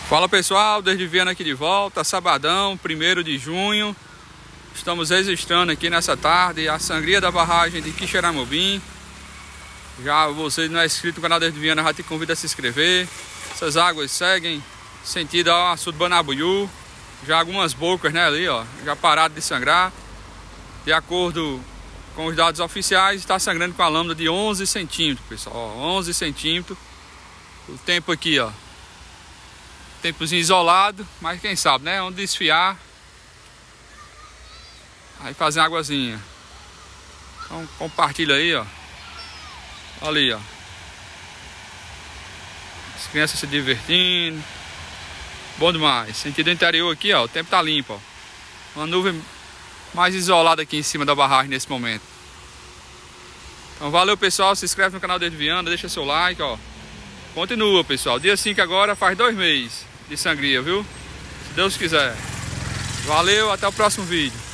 Fala pessoal, desde Viana aqui de volta, sabadão, 1º de junho. Estamos registrando aqui nessa tarde a sangria da barragem de Quixeramobim. Já você não é inscrito no canal Desde Viana, já te convido a se inscrever. Essas águas seguem sentido ao açude Banabuiú. Já algumas bocas, né, ali, ó, já pararam de sangrar. De acordo com os dados oficiais, está sangrando com a lâmina de 11 centímetros, pessoal. Ó, 11 centímetros. O tempo aqui, ó. Tempozinho isolado, mas quem sabe, né? Onde desfiar, aí fazer uma águazinha. Então compartilha aí, ó. Ali, ó. As crianças se divertindo. Bom demais. Sentido interior aqui, ó. O tempo tá limpo, ó. Uma nuvem mais isolada aqui em cima da barragem nesse momento. Então valeu, pessoal. Se inscreve no canal Desde Viana, deixa seu like, ó. Continua, pessoal. Dia 5 agora faz 2 meses de sangria, viu? Se Deus quiser. Valeu, até o próximo vídeo.